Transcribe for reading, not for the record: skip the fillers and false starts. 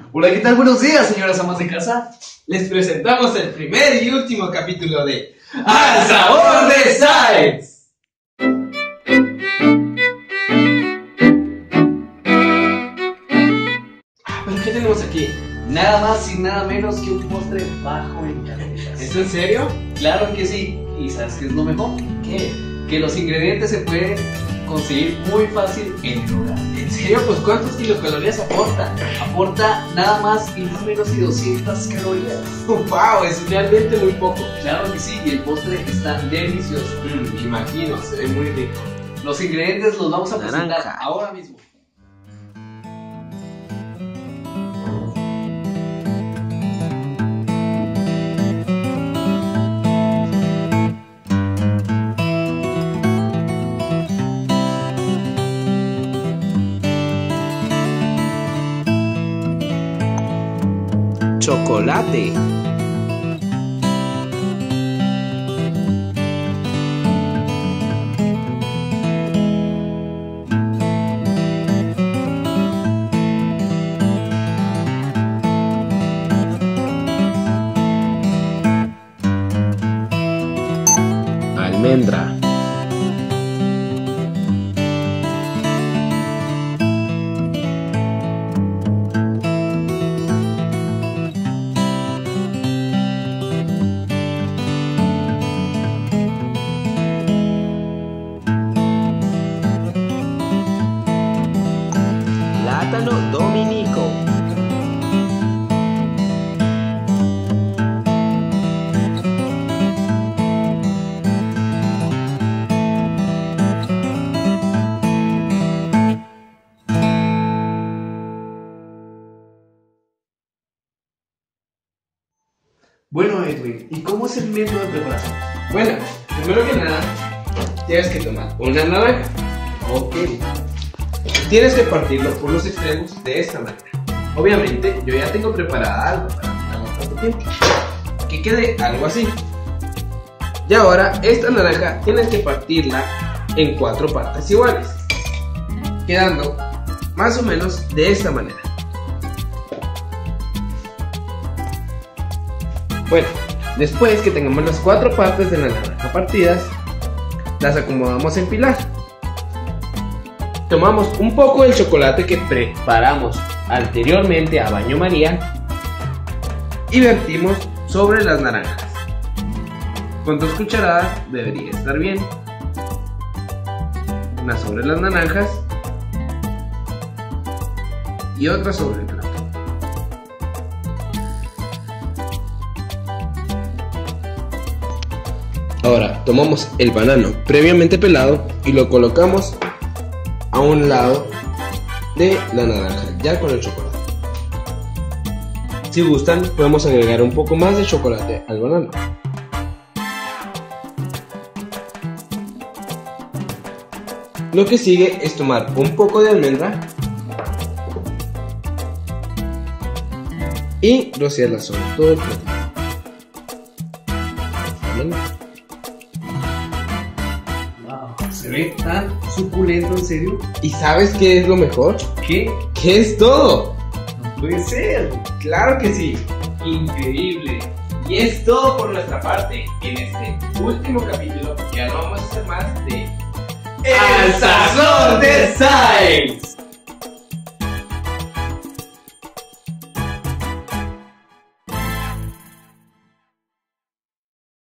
Hola, ¿qué tal? Buenos días, señoras amas de casa. Les presentamos el primer y último capítulo de ¡Al sabor de Science! ¿Pero qué tenemos aquí? Nada más y nada menos que un postre bajo en calorías. ¿Es en serio? Claro que sí. ¿Y sabes qué es lo mejor? ¿Qué? Que los ingredientes se pueden conseguir muy fácil en el hogar. ¿En serio? Pues ¿cuántos kilocalorías aporta? Aporta nada más y nada menos que 200 calorías. ¡Wow! Es realmente muy poco. Claro que sí, y el postre está delicioso. Me imagino, se ve muy rico. Los ingredientes los vamos a presentar Naranja. ahora mismo. Chocolate, almendra, plátano dominico, Bueno, Edwin, ¿y cómo es el método de preparación? Bueno, primero que nada, tienes que tomar una naranja. Ok. Tienes que partirlo por los extremos de esta manera. Obviamente, yo ya tengo preparada algo para no tanto tiempo. Que quede algo así. Y ahora, esta naranja tienes que partirla en 4 partes iguales. Quedando más o menos de esta manera. Bueno, después que tengamos las 4 partes de la naranja partidas, las acomodamos en pilar. Tomamos un poco del chocolate que preparamos anteriormente a baño María y vertimos sobre las naranjas. Con 2 cucharadas debería estar bien. Una sobre las naranjas y otra sobre el plato. Ahora tomamos el banano previamente pelado y lo colocamos a un lado de la naranja, ya con el chocolate. Si gustan, podemos agregar un poco más de chocolate al banano. Lo que sigue es tomar un poco de almendra y rociarla sobre todo el plato. Se ve tan suculento, ¿en serio? ¿Y sabes qué es lo mejor? ¿Qué? ¿Qué es todo? No puede ser. ¡Claro que sí! ¡Increíble! Y es todo por nuestra parte en este último capítulo. Ya no vamos a hacer más de ¡El sazón de Science!